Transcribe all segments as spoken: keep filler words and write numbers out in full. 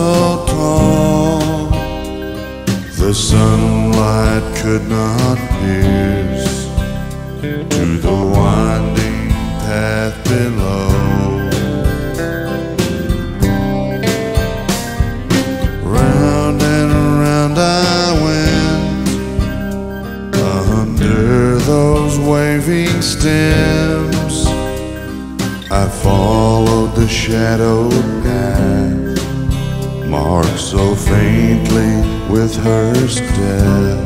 so tall, the sunlight could not pierce to the winding path below. Round and round I went under those waving stems. I followed the shadowed path marked so faintly with her step.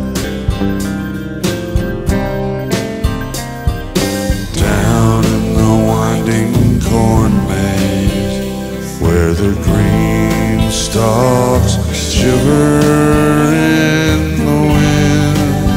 Down in the winding corn maze, where the green stalks shiver in the wind.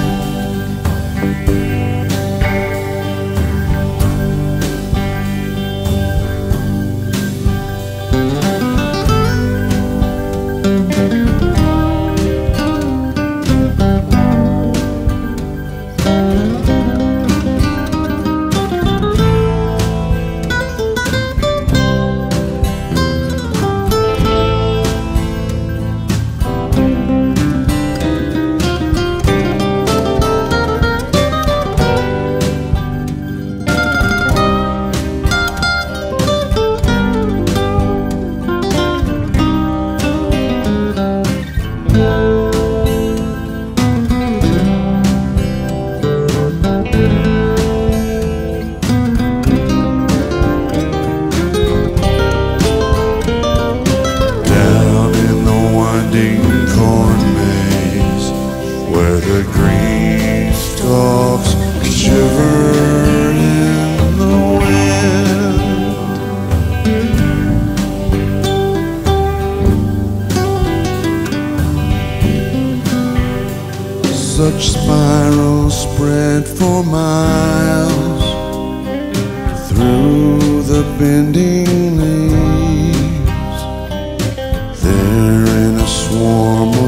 Corn maze, where the green stalks shiver in the wind. Such spirals spread for miles through the bending leaves. There in a swarm